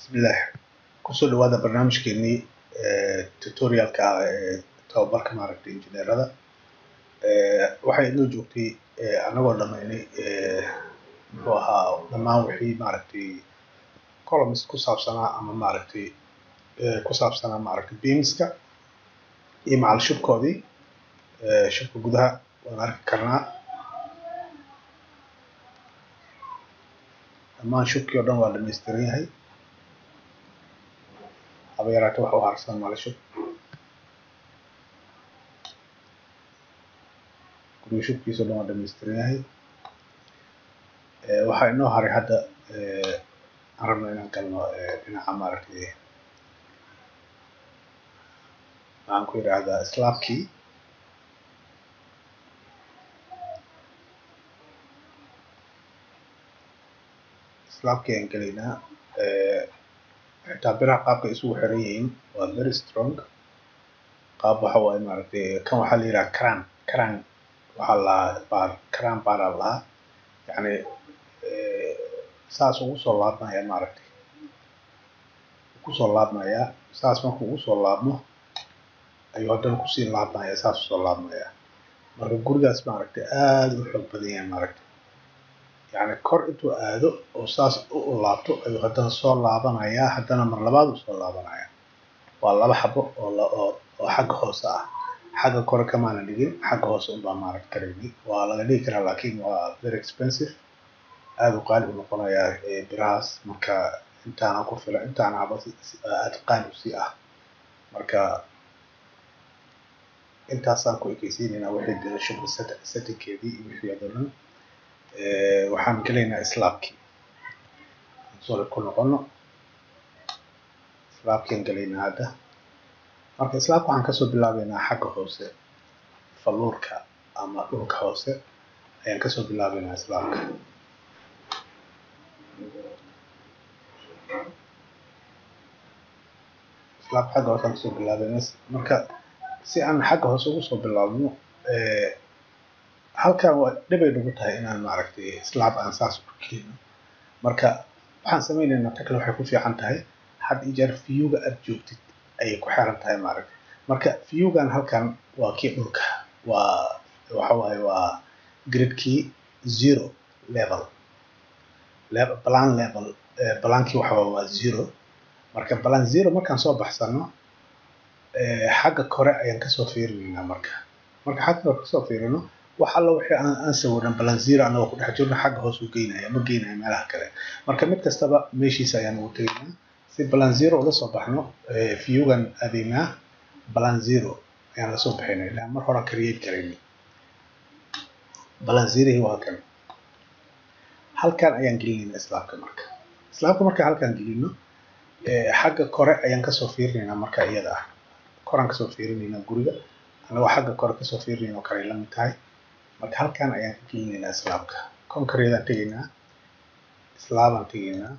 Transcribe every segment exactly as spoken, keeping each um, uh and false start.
bismillaah kusoo dhawaada barnaamijkeennii tutorialka ee tababarka maaragtay injineerada waxay inoo joogtay anagoo dhamaynay muxuu ahaa dhammaan wixii maaragtay columns ku saabsanaa ama maaragtay ku saabsanaa maaragtay beamska iyo macal shubkoodii shubka gudaha waan arki karnaa dhammaan shubkii oo dhan waa dhammaystiran yahay haba yaraatee waxa u harsan macal shub guriga shubkiisa oo dhan waa dhammaystiran yahay waxaa inoo haray hadda aan rabno inaan galno dhinaca maaragtay waxaan ku yidhaahdaa slabkii slabkii aan gelaynaa xitaa biraha qaabka isugu xiran yihiin waa very strong qaab waxa waaye maaragtay kan waxaa la yidhaha cran cran waxaa lahaa baar cran baaraa lahaa yacni saas ugu soo laabmaya maaragtay kusoo laabmaya saas markuu ugu soo laabmo ayuu haddana kusii laabmaya saas usoo laabmaya marka gurigaas maaragtay aad u xoog badan yahay maaragtay yacni kor intuu aado oo saas u laabto ayuu haddana soo laabanaya haddana mar labaad uu soo laabanaya waa laba xabo oo oo oo xagga hoose ah xagga kore kamaana dhigin xagga hoose unbaa maaragtay ka dhignay waa laga dhigi karaa laakiin waa very expensive aad u qaali u noqonayaa birahaas marka intaana ku filan intaana haba aad qaali usii ah marka intaasaan ku ekeysiinaynaa wixii dee shubka settingkeedii iyo wixii oo dhan waxaan gelaynaa slabkii soo ku noqono slabkiin gelaynaa hadda marka slabka waxaan kasoo bilaabeynaa xagga hoose faluurka ama dhulka hoose ayaan kasoo bilaabeynaa slabka slabka xagga hoose aan kasoo bilaabeynaa marka si aan xagga hoose ugu soo bilaabno halkan waa dhibay nagu tahay inaan maaragtay slab aan saas u kelino marka waxaan sameynaynaa Tekla waxay ku fiican tahay had iyo jeer viewga aad joogtid ayay ku xiran tahay maaragtay marka viewgan halkan waa kii dhulka waa waxa waaye waa gridkii zero level level plan level plankii waxa waa zero marka plan zero markaan soo baxsano xagga kore ayaan kasoo fiirinaynaa marka marka xagga kore kasoo fiirino wax alla wixii aan aan sawiran plan zero anagoo ku dhex jirno xagga hoos u geynaya ma geynayo meelaha kale marka mid kastaba meeshiisa ayaan ugu tegaynaa si plan zero uga soo baxno viewgan adeegnaa plan zero ayaan la soo baxaynaa ilaa mar hore create garaynay plan zero waa kan halkan ayaan gelinaynaa slabka marka slabka marka halkan gelino xagga kore ayaan kasoo fiirinaynaa marka iyada ah koraan kasoo fiirinaynaa guriga anagoo xagga kore kasoo fiirinaynaa kale la mid tahay marka halkan ayaan ka gelinaynaa slabka concrete aan tegaynaa slabaan tegaynaa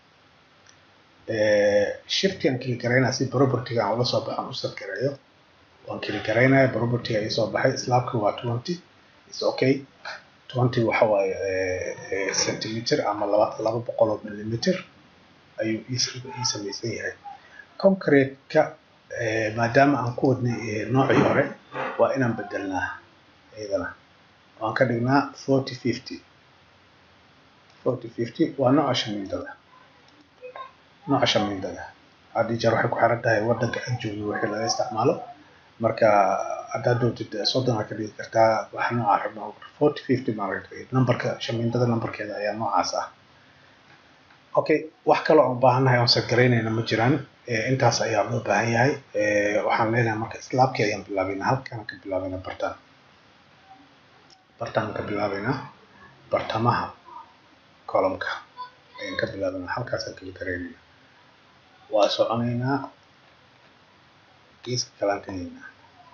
shift aan kili garaynaa si property aan ula soo baxan u set gareeyo waan kili garaynaya property ay soo baxay slabka waa twenty is okay twenty waxa waaye centimeter ama laba laba boqol oo millimeter ayuu ii samaysan yahay concrete-ka maadaama aan ku wadnay noocii hore waa inaan bedelnaa iyadana waan ka dhignaa forty fifty forty fifty waa nooca shamiindada nooca shamiindada haddii jeer waxay ku xiran tahay waddanka aan joogno wixii laga isticmaalo marka haddaad doontid soddon aad ka dhigi kartaa wax nooca rabno forty fifty maaragtay nambarka shamiindada nambarkeeda ayaa noocaas ah okay wax kale oo u baahannahay oon set garaynayna ma jiraan intaas ayaa loo baahan yahay waxaan leenahay marka slabkii ayaan bilaabeynaa halkaan ka bilaabeynaa bartaan bartaan ka bilaabeynaa bartamaha columnka ayaan ka bilaabeynaa halkaasaan kala garaynayna waa soconaynaa geeska kalaan tegaynaa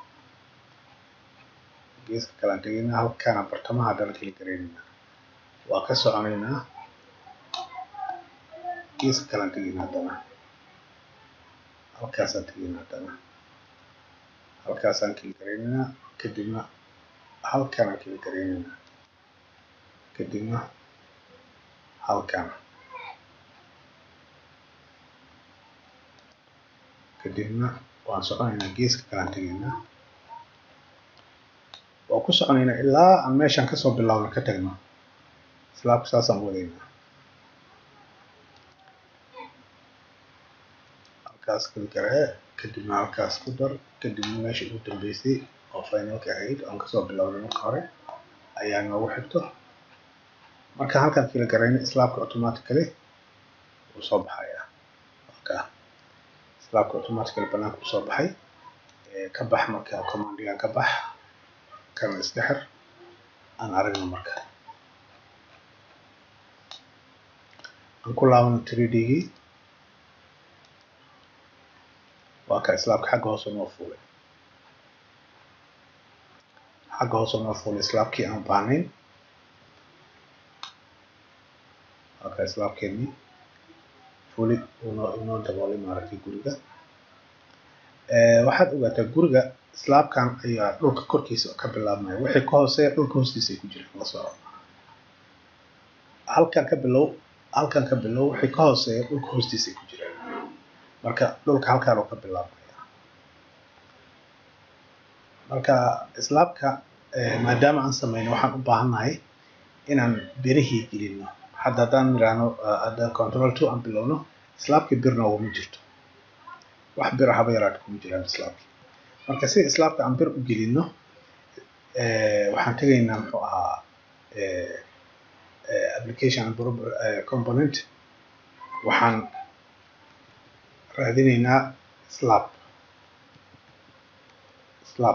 geeska kalaan tegaynaa halkaana bartamaha haddana kala garaynayna waa ka soconaynaa geeska kalaan tegaynaa haddana halkaasaan tegaynaa haddana halkaasaan kala garaynaynaa kadibna halkaan kala garaynaynaa kadibna halkaan kadibna waan soconaynaa geeska kalaan tegaynaa waan ku soconaynaa ilaa aan meeshaan kasoo bilaabno ka tagno slabka saasaan wadaynaa halkaas klik garee kadibna halkaas ku dar kadibna meesha ugu dambeysay oo finalka ahayd aan kasoo bilaabnay marka hore ayaa noogu xigto marka halkaan klik gareyna slabka automatically wuu soo baxayaa halkaa slabka automatically banaanka wuu soo baxay ka bax marka commandigan ka bax kan iska xir aan aragno marka aan ku laabano three D-gii waa ka slabka xagga hoose noo fuulay xagga hoose noo fuulay slabkii aan baahnayn waa ka slabkeennii fuli inoo inoo daboolay maaragtay guriga waxaad ogaataa guriga slabkan ayaa dhulka korkiisa ka bilaabmaya wixii ka hooseeya dhulka hoostiisa ay ku jiraan la soco halkan ka bilow halkan ka bilow wixii ka hooseeya dhulka hoostiisa ay ku jiraan marka dhulka halkaan uu ka bilaabmaya marka slabka maadaama aan sameyno waxaan u baahannahay inaan birihii gelino hadda haddaan niraano haddaan control two aan bilowno slabkii bir nooguma jirto wax bir haba yaraata kuma jiraan slabkii marka si slabka aan bir u gelino waxaan tegaynaa muxuu ahaa application and component waxaan raadinaynaa slab slab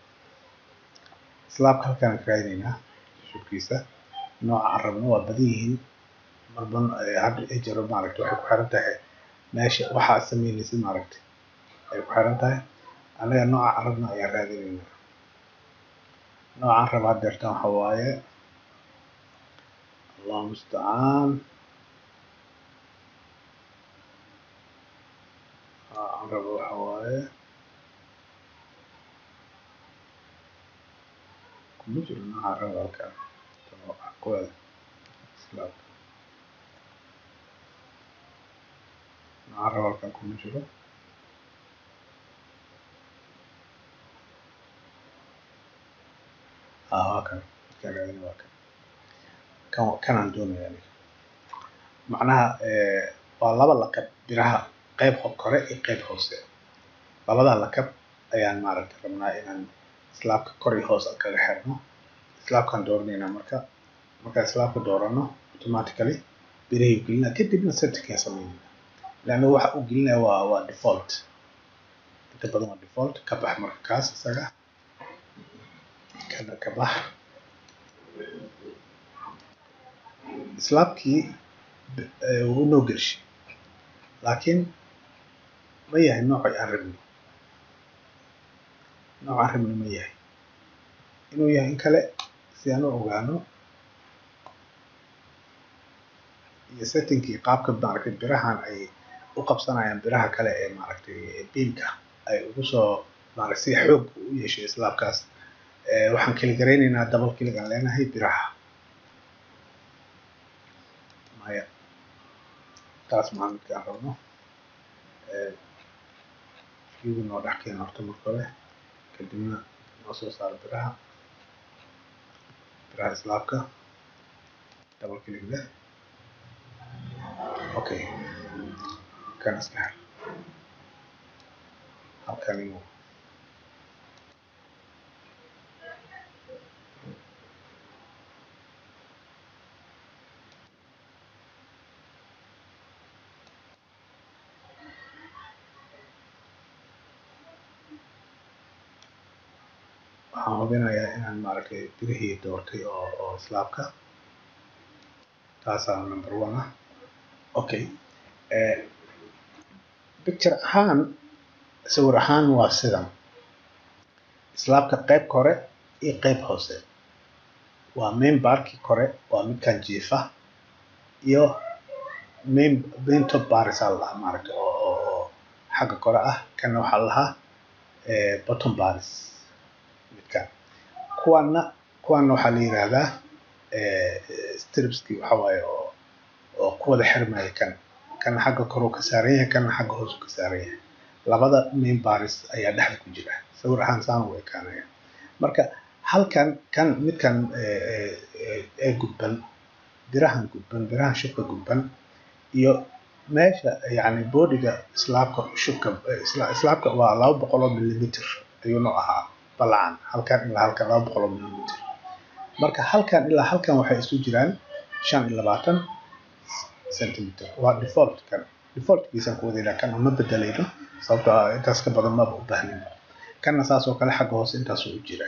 slabka halkaan ka raadinaynaa shubkiisa nooca aan rabno waa badan yihiin marban hadda ay jiro maaragtay waxay ku xiran tahay meesha waxaa sameynaysa maaragtay ay ku xiran tahay anaga nooca aan rabno ayaan raadinaynaa noocaan rabaa deertaan waxa waaye allahu mustacaan aan rabo waxa waaye kuma jiro noocaan rabo halkaan aqwaal slab noocaan rabo halkaan kuma jiro اه كان كان يعني واكن كان كان عندنا يعني معناها والله لقب بiraha qayb kore iyo qayb hoose labada laqab ayaan maaragtay rabnaa inaan slabka kor iyo hoos kaga xirno slabkan dooranayna marka marka slabka doorano automatically birihii gelina kadibna setting sameeyna laana waxa uu gelina waa waa default inta badan waa default ka bax marka kaas isaga كذا كبح slabkii wuu noo gelshi laakiin ma yahay noocii aan rabno nooc aan rabno ma yahay inuu yahay in kale si aan u ogaano iyo settingkii qaabka maaragtay birahan ay u qabsanayaan biraha kale ee maaragtay beamka ay ugu soo maaragtay si xoog u yeeshay slabkaas waxaan kala gareynaynaa double click aan leenahay biraha maya taas maalinka aan rabno fiigu noo dhex keena horta marka hore kadibna noo soo saaro biraha biraha slabka double click leh okay kan iska xir halkan inuu waxaan hubinayaa inaan maaragtay birihii doortay oo oo slabka taasaa number one ah okay picture ahaan sawir ahaan waa sidan slabka qayb kore iyo qayb hoose waa main barki kore waa midkan jiifa iyo main main top baris la maaragtay oo oo xagga kore ah kana waxa la lahaa bottom baris midkan kuwana kuwana waxa la yiraahdaa stripski waxa waaye oo oo ku wada xirmaya kan kan xagga kore ka saaran yahay kan xagga hoose ka saaran yahay labada main bars ayaa dhexda ku jira sawir ahaan saan u ekaanaya marka halkan kan midkan ee ee gudban birahan gudban birahan shubka gudban iyo meesha yani boodiga slabka shubka slabka waa laba boqol oo millimeter ayuu noo ahaa balaan halkan ilaa halkan laba boqol oo millimeter marka halkan ilaa halkan waxay isu jiraan shan iyo labaatan centimeter waa default kan default kiisan ku wadayna kan ma bedelayno sababtoo ah intaas ka badan ma u baahnin kana saas oo kale xagga hoose intaas u jira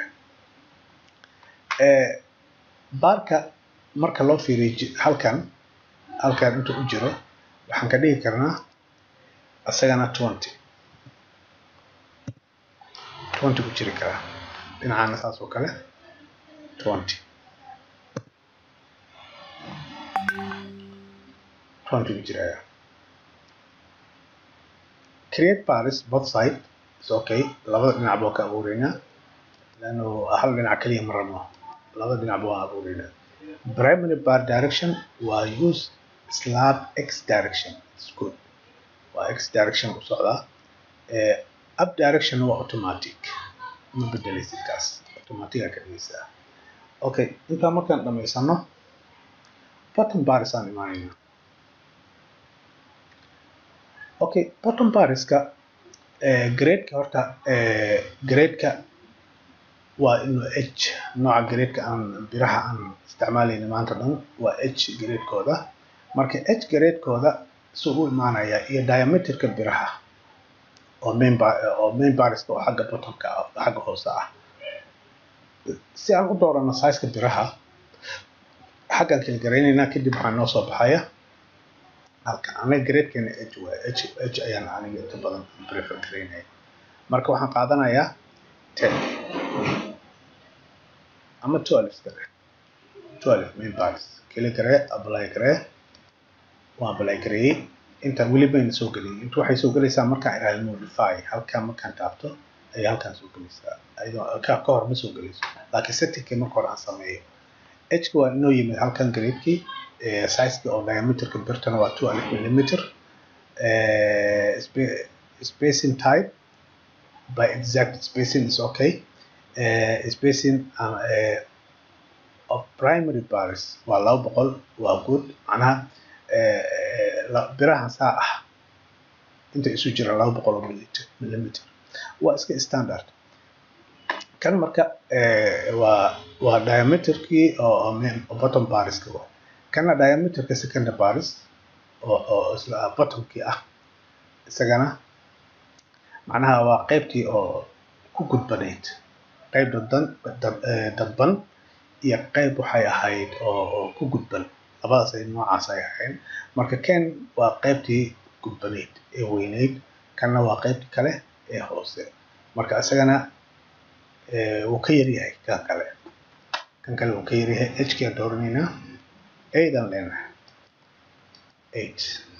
ee barka marka loo fiiriyo halkan halkan inta u jiro waxaan ka dhigi karnaa asagana twenty twenty ku jiri kara dhinacana saas oo kale twenty twenty ku jiraya create bars both side is okay labada dhinac boo ka abuurayna laano hal dhinac kaliya ma rabno labada dhinac boo abuurayna primary bar direction waa use slab x direction it's good waa x direction u socda ee up direction waa automatic ma bedelaysid kaas automatic ka dhigaysa okay inta markaan dhameysano bottom bars aan imaanayna okay bottom bars ka ee grade ka horta ee grade ka waa inuu h nooca grade ka aan biraha aan isticmaalayna maanta dhan waa h grade kooda marka h grade kooda soo u imaanaya iyo diameter ka biraha oo main bar oo main bars oo xagga bottom ka ah xagga hoose ah si aan u doorano size ka biraha xagga kala gareynayna kadib waxaan noo soo baxaya halkan ana grade kana h waa h h ayaan aniga inta badan prefer gareynay marka waxaan qaadanayaa ten ama twelve kale twelve main bars kala gare apply gare waa apply gare inta wali bayn soo galin inta waxay soo galaysaa marka ay modify halka markaan taabto ay halkan soo galaysaa ayadoo ka ka hor ma soo galayso laakiin setting marka hore aan sameeyo h waa inoo yimid halkan grade-kii ee size oo diameter ka birtana waa twelve millimeter ee spacing type by exact spacing is okay uh, spacing uh, uh, of primary bars waa laba boqol waa good macnaha uh, birahan saa ah inta isu jira laba boqol oo millimeter waa iska standard kan marka uh, waa waa diameterkii oo bottom bars ka waa kana diameterka secondary bars oo oo isla bottomkii ah isagana macnaha waa qaybtii oo ku gudbaneyd qayb dadban dadban iyo qayb waxay ahayd oo ku gudban labadaas ay noocaas ay ahayn marka kan waa qaybtii gudbaneyd ee weyneyd kana waa qaybtii kale ee hoose marka isagana ee uu ka yar yahay kan kale kan kale uu ka yar yahay h ka dooranayna eight aan leenahay eight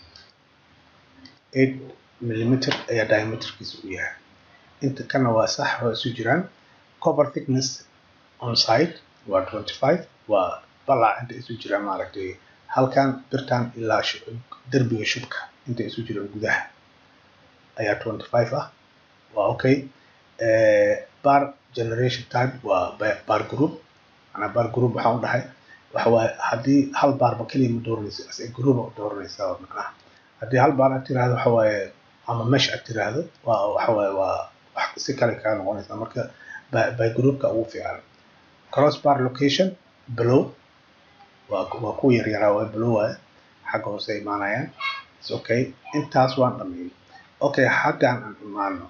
eight millimeter ayaa diameterkiisu u yahay inta kana waa sax oo isu jiraan cover thickness on side waa twenty-five waa balac inta isu jiraan maaragtay halkan birtan ilaa derbiga shubka inta isu jiraan gudaha ayaa twenty-five ah waa okay ee bar generation type waa bar group ana bar group waxaan u dhahay waxa waa hadii hal bar ba kaliya ma dooranayso as group oo dooranaysa macnaha hadii hal bar aad tiraahdo waxa waa ama mesh aad tiraahdo waa waxa waa waa wax si kale ka noqonaysa marka by group ka ugu fiican cross bar location below waa waa ku yar yaraa waa below waa xagga hoose imaanayaan is okay intaas waan dhameeyay okay xaggan aan imaano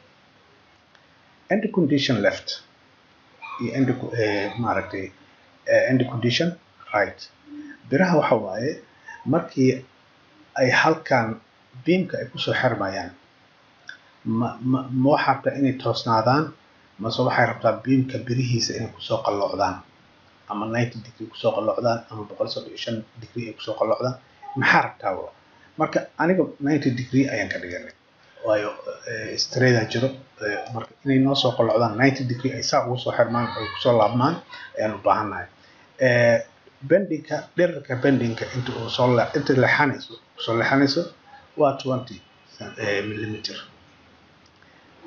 end condition left iyo end eh maaragtay end condition right biraha waxa waaye markii ay halkan beamka ay ku soo xirmayaan ma ma waxa rabtaa inay toosnaadaan ma soo waxay rabtaa beamka birihiisa inay ku soo qalloocdaan ama ninety degree ku soo qalloocdaan ama one hundred fifty degree ay ku soo qalloocdaan maxaa rabtaa marka aniga ninety degree ayaan ka dhiganay waayo straight jiro marka inay noo soo qalloocdaan ninety degree ay saa ugu soo xirmaan ay ku soo laabmaan ayaan u baahanahay ee bendingka dhererka bendingka inta uu soo la inta leexanayso soo leexanayso waa twenty millimeter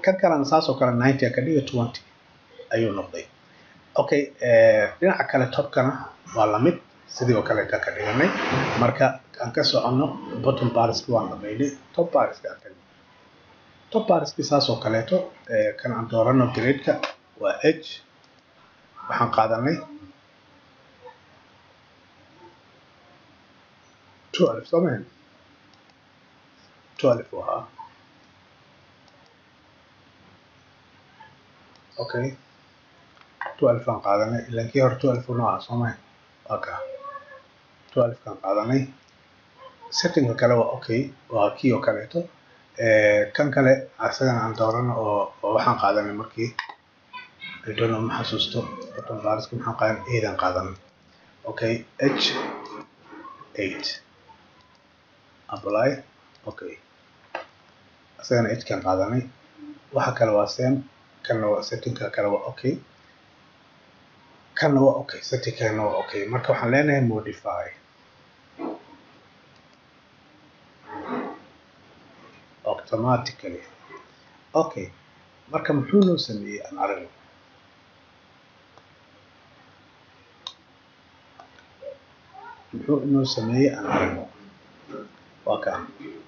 kan kalena saasoo kale ninety ka dhiga twenty ayuu noqday. Okay, dhinaca kale topkana waa la mid sidii oo kale ka dhiganay. Marka aan ka socono bottom bars waan dhameynay, top bars ka tagno. Top bars ki saasoo kaleeto kan aan doorano grade-ka waa H. waxaan qaadanay twelve soomeen twelve waa okay twelve aan qaadanay ilaa kii hore twelve nooca soomeen okay twelve kan qaadanay. setting kale waa okay waa kii oo kaleeto ee kan kale asagana aan doorano oo waxaan qaadanay markii I don't know ma xasuusto bottom bars ka maxaan qaadanay eight aan qaadanay. okay H eight apply okay asagana H kan qaadanay. waxa kale waa same kan waa setting kale waa okay kan waa okay setting kan waa okay. marka waxaan leenahay modify automatically. okay marka muxuu noo sameeyay aan aragno muxuu noo sameeyay aan aragno waa kan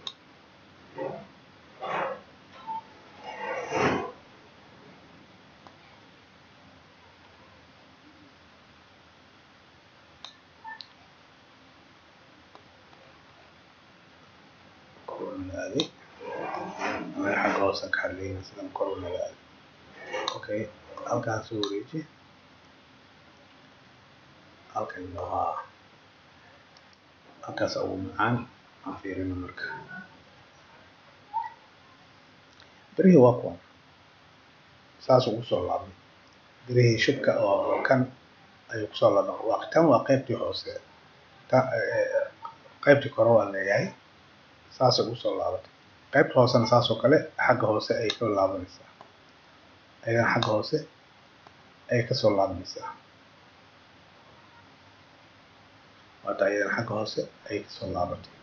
كورونالي أنا حق راسك حلين مثلا كورونالي. أوكي halkaan soo wareeji halkan waa halkaas ugu macaan aan fiirino marka barihi waa kuwan saas ugu soo laabmay barihi shubka oo kan ayuu ku soo laabmay waa tan waa qaybtii hoose qaybtii kore waa leeyahay saas ugu soo laabatay. qaybta hoosena saas oo kale xagga hoose ay ka laabanaysaa ayaan xagga hoose ay ka soo laabanaysaa wada ayaan xagga hoose ay ka soo laabatay.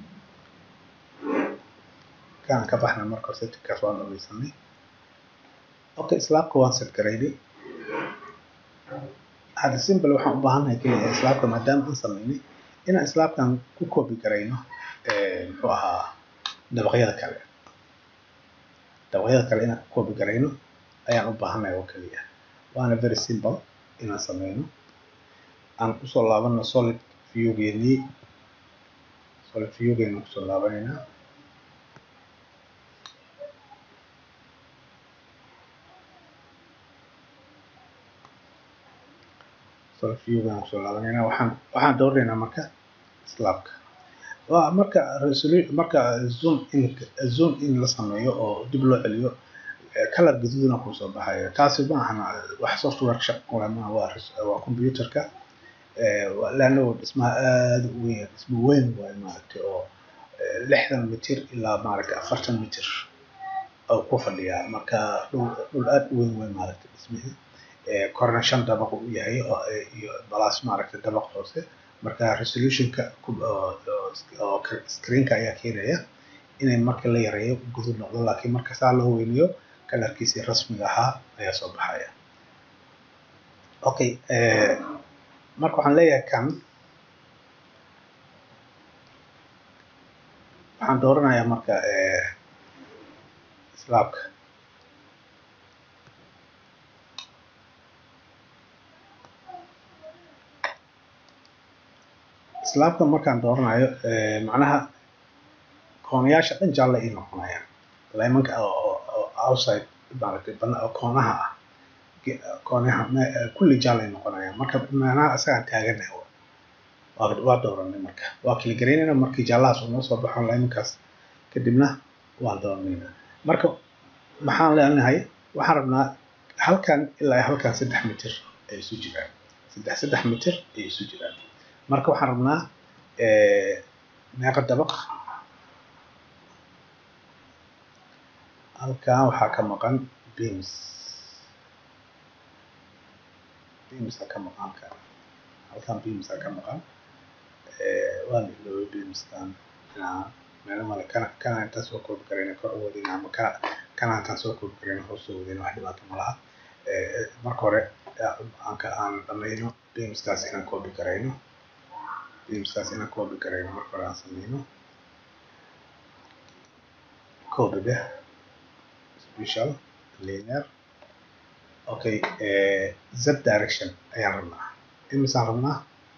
kan ka baxna marka settingkaas waan dhamaysanay. okay slabka waan set gareynay. hada simple waxaan u baahanahay kaliya slabka maadaama aan sameynay inaan slabkan ku copy gareyno ee muxuu ahaa dabaqyada kale dabaqyada kale inaan ku copy gareyno ayaan u baahanahay oo kaliya. waana very simple inaan sameyno. aan ku soo laabano solid view-geeni solid view-geeni ku soo laabanayna solid view-geeni ku soo laabanayna waxaan waxaan dooraynaa marka slabka waa marka resolution marka zoom in zoom in la sameeyo oo dib loo celiyo color gaduudna ku soo baxayo. taasi ma aha wax software shaqo ma waa waa computerka ee laano dhismaha aad u weyn dhismo weyn waa maaragtay oo lixdan mitir ilaa maaragtay afartan mitir oo ku fadhiya marka dhul aad u weyn waa maaragtay dhismaha ee korna shan dabaq u yahay oo iyo balaas maaragtay dabaq hoose. marka resolutionka oo screen-ka ayaa keenaya inay marka la yareeyo guduud noqdo laakiin marka saa loo weyniyo kalarkiisa rasmiga ahaa ayaa soo baxaya. okay ee marka waxaan leeyahay kan waxaan dooranayaa marka ee slabka slabka markaan dooranayo ee macnaha koonayaasha dhan jaalle ay noqonayaan laymanka oo outside maaragtay koonaha ah koonaha kulli jaalle ay noqonayaan marka macnaha asagaan taaganahay waa dooranay marka waa kala gareynayna markii jaallahaas uu noo soo baxo laymankaas kadibna waan dooranayna. marka maxaan leenahay waxaan rabnaa halkan ilaa halkan saddex mitir ay isu jiraan saddex saddex mitir ay isu jiraan. marka waxaan rabnaa ee meeqa dabaq halkan waxaa ka maqan beams beams ka maqan halkan halkan beams ka maqan ee waa loo beams kan kana meel mala kana kana inta soo koob gareynay kor u wadina ama kana kana intaan soo koobi karayno hoos soo wadayno wax dhibaato ma laha marka hore aan ka aan dhamayno beamskaas inaan koobi karayno beamskaas inaan koobi karayno marka hore aan sameyno copy the special linear okay z direction ayaan rabnaa imisaan rabnaa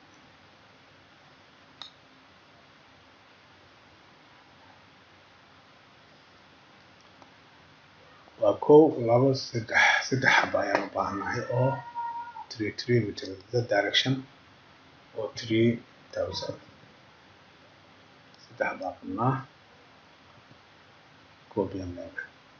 waa kow labo saddex saddex xaba ayaan u baahanahay oo three three meter z direction oo three thousand saddex baa rabnaa copy and link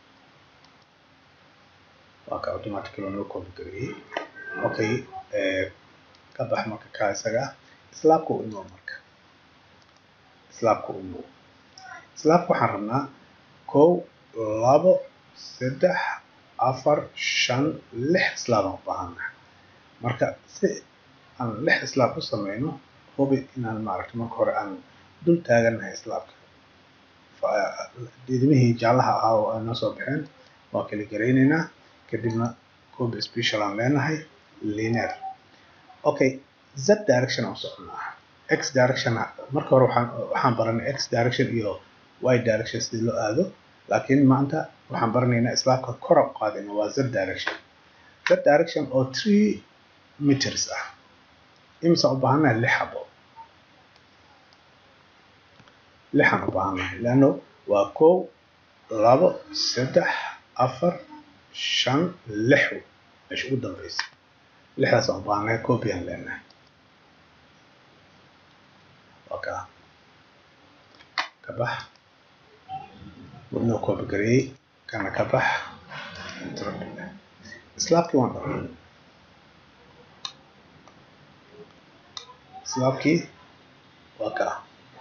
waa ka automatically loo copy gareeyay okay ee ka bax marka ka isaga slabku inoo marka slabku inoo slabku waxaan rabnaa kow labo saddex afar shan lix slab aan u baahanahay marka si aan lix slab u sameyno hubi inaan maaragtay marka hore aan dul taaganahay slabka diidmihii jaalaha ahaa oo aan soo bixin waa kala gareynaynaa kadibna copy special aan leenahay linear okay z direction aan soconaa x direction marka hore waxaan waxaan baranay x direction iyo y direction sidii loo aado laakiin maanta waxaan baranaynaa slabka kor u qaadayna waa z direction z direction oo three meters ah imisa u baahanahay lix xabo lixan u baahanahay laano waa kow labo saddex afar shan lix meesha ugu dambaysa lixdaas aan u baahanahay copy aan leenahay okay ka bax wadnoo copy gareeyay kana ka bax slabkii waan dharay slabkii waa ka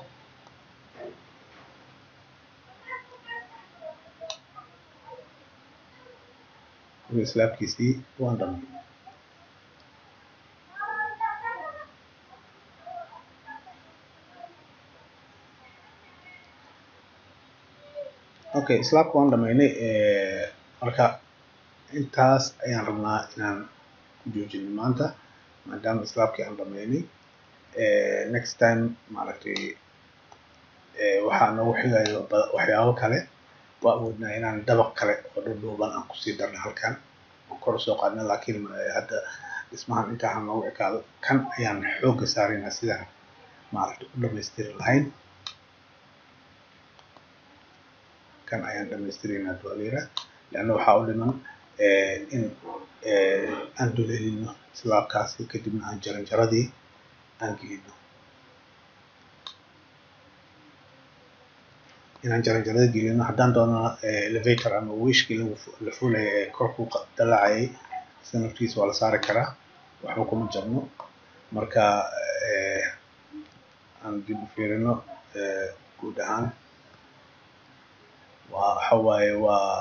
slabkiisii waan dhamay okay slabka waan dhamaynay marka intaas ayaan rabnaa inaan ku joojino maanta maadaama slabkii aan dhamaynay next time maaragtay waxaa noogu xigayo waxyaabo kale waa awoodnaa inaan dabaq kale oo dhudhuuban aan kusii darno halkan aan kor usoo qaadno laakiin hadda dhismahan intaa aan noogu ekaado kan ayaan xoogga saaraynaa sidaan maaragtay u dhamaystiri lahayn kan ayaan dhamaystiraynaa dualeera leanna waxaa u dhiman in aan dulhelino slabkaasi kadibna aan jaranjaradii aan gelino inaan jaranjarada gelino haddaan doono elevator ama wishkii la fuulay ee kor ku dalacayay sanadkiisa waa la saari karaa waxba kuma jabno marka aan dib u fiirino guud ahaan waa waxa waaye waa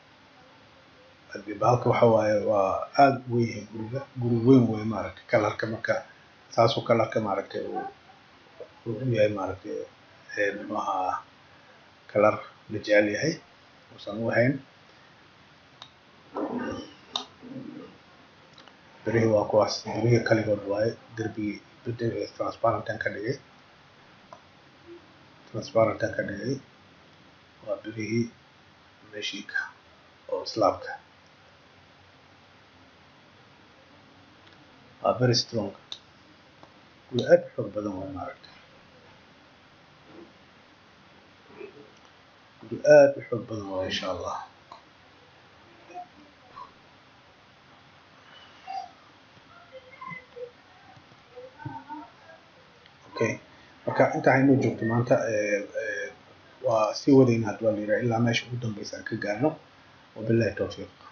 baalka waxa waaye waa aad u weyn guriga guri weyn wey maaragtay kalarka marka saasoo kalarka maaragtay uu u yahay maaragtay muxuu ahaa kalar la jecel yahay uusan u ahayn birihii waa kuwaas birihii kaligood waaye derbigii bedel transparentan ka dhigay transparentan ka dhigay waa birihii meshiinka oo slabka waa very strong guri aad u xoog badan waa maaragtay guri aad u xoog badan waa insha allah okay marka inta aynu joogto maanta waa sii wadayna hadda waa la yiraahdaa ilaa meesha ugu dambaysa aan ka gaarno wabillahi tawfiiq